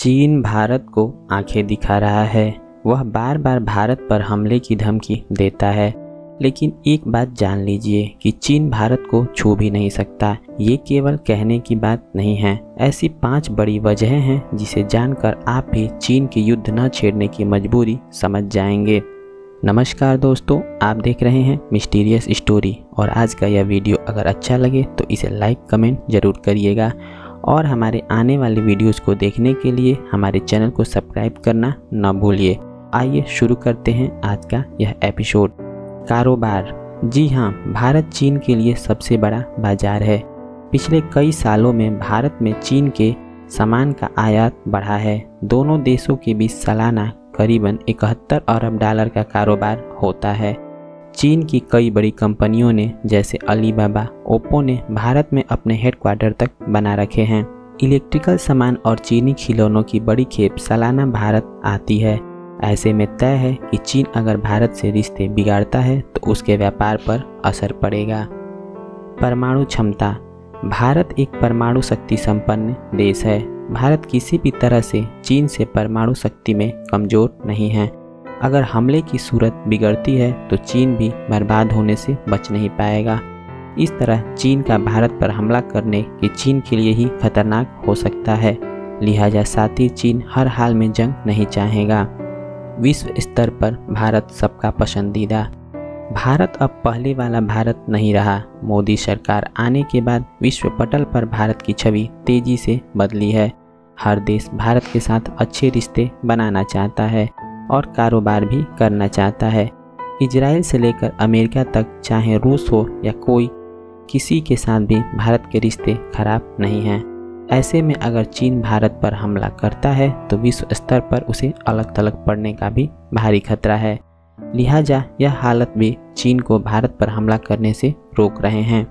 चीन भारत को आंखें दिखा रहा है। वह बार बार भारत पर हमले की धमकी देता है, लेकिन एक बात जान लीजिए कि चीन भारत को छू भी नहीं सकता। ये केवल कहने की बात नहीं है। ऐसी 5 बड़ी वजहें हैं जिसे जानकर आप भी चीन के युद्ध न छेड़ने की मजबूरी समझ जाएंगे। नमस्कार दोस्तों, आप देख रहे हैं मिस्टीरियस स्टोरी और आज का यह वीडियो अगर अच्छा लगे तो इसे लाइक कमेंट जरूर करिएगा और हमारे आने वाले वीडियोस को देखने के लिए हमारे चैनल को सब्सक्राइब करना न भूलिए। आइए शुरू करते हैं आज का यह एपिसोड। कारोबार। जी हाँ, भारत चीन के लिए सबसे बड़ा बाजार है। पिछले कई सालों में भारत में चीन के सामान का आयात बढ़ा है। दोनों देशों के बीच सालाना करीबन 71 अरब डॉलर का कारोबार होता है। चीन की कई बड़ी कंपनियों ने जैसे अलीबाबा, ओप्पो ने भारत में अपने हेडक्वार्टर तक बना रखे हैं। इलेक्ट्रिकल सामान और चीनी खिलौनों की बड़ी खेप सालाना भारत आती है। ऐसे में तय है कि चीन अगर भारत से रिश्ते बिगाड़ता है तो उसके व्यापार पर असर पड़ेगा। परमाणु क्षमता। भारत एक परमाणु शक्ति संपन्न देश है। भारत किसी भी तरह से चीन से परमाणु शक्ति में कमज़ोर नहीं है। अगर हमले की सूरत बिगड़ती है तो चीन भी बर्बाद होने से बच नहीं पाएगा। इस तरह चीन का भारत पर हमला करने के चीन के लिए ही खतरनाक हो सकता है। लिहाजा साथी चीन हर हाल में जंग नहीं चाहेगा। विश्व स्तर पर भारत सबका पसंदीदा। भारत अब पहले वाला भारत नहीं रहा। मोदी सरकार आने के बाद विश्व पटल पर भारत की छवि तेजी से बदली है। हर देश भारत के साथ अच्छे रिश्ते बनाना चाहता है और कारोबार भी करना चाहता है। इजराइल से लेकर अमेरिका तक, चाहे रूस हो या कोई, किसी के साथ भी भारत के रिश्ते खराब नहीं हैं। ऐसे में अगर चीन भारत पर हमला करता है तो विश्व स्तर पर उसे अलग थलग पड़ने का भी भारी खतरा है। लिहाजा यह हालत भी चीन को भारत पर हमला करने से रोक रहे हैं।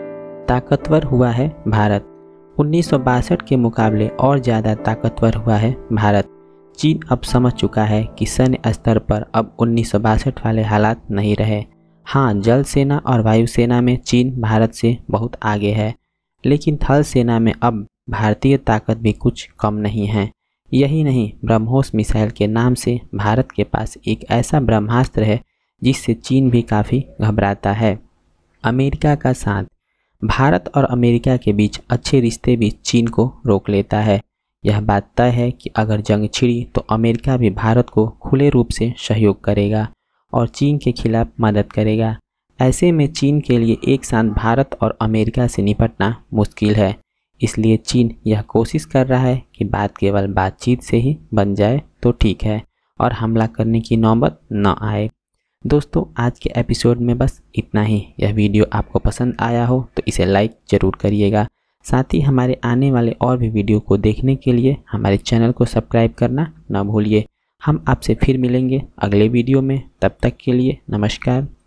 ताकतवर हुआ है भारत। 1962 के मुकाबले और ज़्यादा ताकतवर हुआ है भारत। चीन अब समझ चुका है कि सैन्य स्तर पर अब 1962 वाले हालात नहीं रहे। हाँ, जल सेना और वायुसेना में चीन भारत से बहुत आगे है, लेकिन थल सेना में अब भारतीय ताकत भी कुछ कम नहीं है। यही नहीं, ब्रह्मोस मिसाइल के नाम से भारत के पास एक ऐसा ब्रह्मास्त्र है जिससे चीन भी काफ़ी घबराता है। अमेरिका का साथ। भारत और अमेरिका के बीच अच्छे रिश्ते भी चीन को रोक लेता है। यह बात तय है कि अगर जंग छिड़ी तो अमेरिका भी भारत को खुले रूप से सहयोग करेगा और चीन के खिलाफ मदद करेगा। ऐसे में चीन के लिए एक साथ भारत और अमेरिका से निपटना मुश्किल है। इसलिए चीन यह कोशिश कर रहा है कि बात केवल बातचीत से ही बन जाए तो ठीक है और हमला करने की नौबत न आए। दोस्तों, आज के एपिसोड में बस इतना ही। यह वीडियो आपको पसंद आया हो तो इसे लाइक ज़रूर करिएगा। साथ ही हमारे आने वाले और भी वीडियो को देखने के लिए हमारे चैनल को सब्सक्राइब करना न भूलिए। हम आपसे फिर मिलेंगे अगले वीडियो में। तब तक के लिए नमस्कार।